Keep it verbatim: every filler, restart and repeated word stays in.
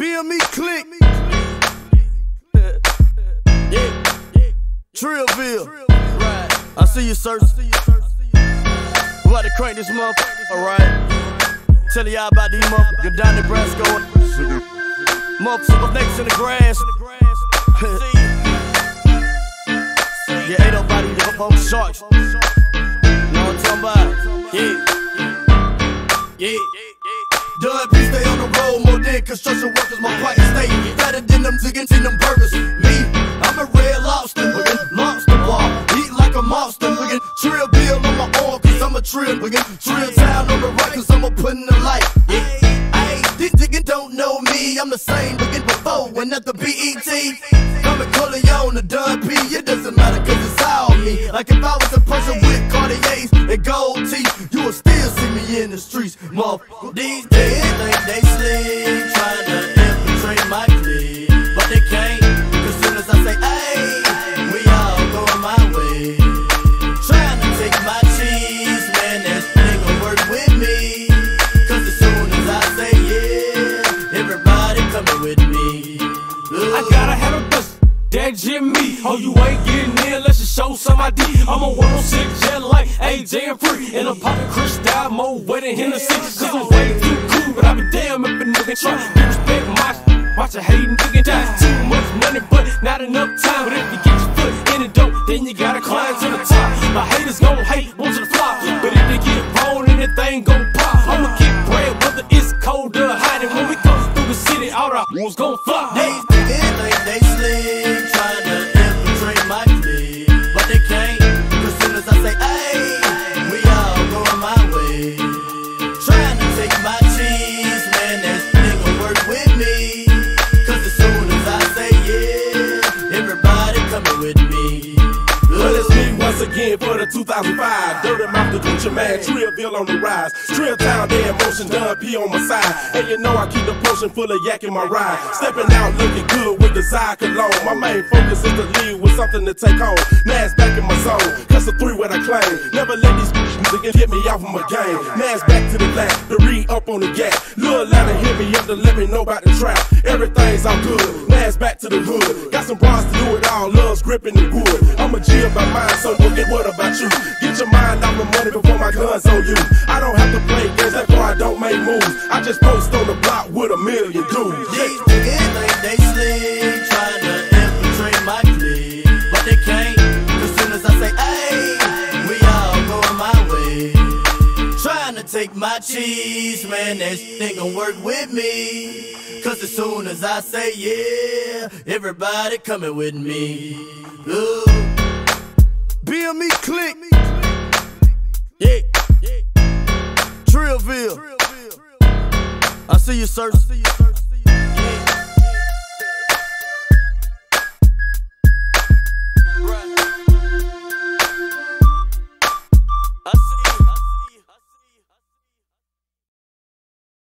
B M E click. Yeah. Trillville. Right. I see you, sir. We about to crank this motherfucker. Alright. Tell y'all about these motherfuckers. You're down Nebraska. Motherfuckers next in the grass. Yeah, ain't nobody the folks sharks. You know what I'm talking about? Yeah. Yeah. Derrty stay on the road more than construction workers. My quiet state better than them ziggins in them burgers. Me, I'm a red lobster, looking lobster bar. Eat like a monster, looking Trillville on my arm, cause I'm a trill, looking Trill Town on the right, cause I'm a put in the light. Yeah, ayy, these ziggins don't know me. I'm the same looking before and at the B E T. I'm a Corleone, the Derrty, it doesn't matter cause it's all me. Like if I was a person with Cartiers and gold teeth, you would still see me in the streets, motherfucker. These days think they slick, trying to infiltrate my clique, but they can't, cause soon as I say, hey, we all going my way. Trying to take my cheese, man, that nigga work with me, cause as soon as I say yeah, everybody coming with me. Ugh. I gotta have a bus. That Jimmy, oh you ain't getting in unless you show some I D. I'm a one oh six jet like A J and free, and I'm popping crystal more wet than Hennessy. Cause I'm way too cool, but I be damn if a nigga try to respect my watch a hating nigga die. Too much money, but not enough time. But if you get your foot in the dope, then you gotta climb to the top. My haters gon' hate, want you to flop, but if they get wrong, then that thing gon' pop. I'ma get bread, whether it's cold or hot, and when we come through the city, all the walls gon' flop. These niggas think they slick, trying to infiltrate my clique, but they can't, cause soon as I say, hey, we all going my way. Trying to take my cheese, man, that nigga work with me, cause as soon as I say yeah, everybody coming with me. Well, it's me once again for the two thousand five. Dirty mouth the Gucci man, Trillville on the rise. Trill Town, they in motion, Derrty on my side. And you know I keep the potion full of yak in my ride. Stepping out looking good with desire cologne. My main focus is to leave with something to take home. Nas back in my zone, cause the three what I claim. Never let these niggas hit me off of my game. Nas back to the lab, the re up on the gas. Lil' louder hit me up to let me know about the trap. Everything's all good, Nas back to the hood. Got some bras to do it all, love's gripping the wood. I'm a G of my mind, so look at what about you. Get your mind off the money before my guns on you. I don't have to play games, that's why I don't make moves. I just post on the block with a million dudes. These niggas think they slick, trying to infiltrate my clique, but they can't, cause soon as I say, hey, we all going my way. Trying to take my cheese, man, that ain't gon' work with me, cause as soon as I say yeah, everybody coming with me. Ooh. B M E click. Yeah. Trillville. I see you, sir.